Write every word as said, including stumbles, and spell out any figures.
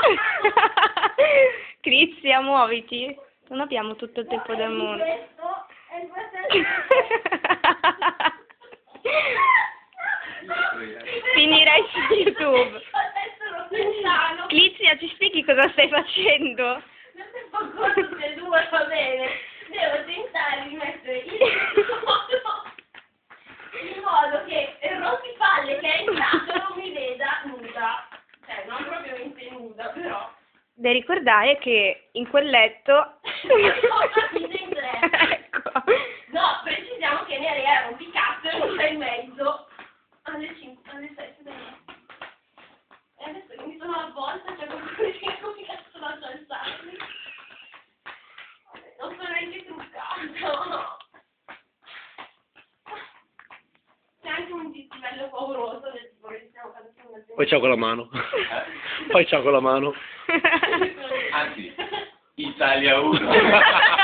Crizia, muoviti. Non abbiamo tutto il tempo del mondo. Finirai su YouTube. Crizia, ci spieghi cosa stai facendo? Non mi fa conto se due va bene. Devo tentare di mettere il modo in modo che il rompipalle che è entrato non mi veda nuda. Cioè, non propriamente nuda, però. Devi ricordare che in quel letto... Ho capito in tre. Ecco. No, precisiamo che Neri era un picazzo e non c'è in mezzo. Alle cinque, alle sette. E adesso che mi sono avvolta c'è qualcuno che dice come cazzo lascio alzarmi. Non sono neanche truccato. C'è anche un livello pauroso del tipo che stiamo facendo. Poi ciao con la mano. Poi ciao con la mano. Anzi, Italia uno.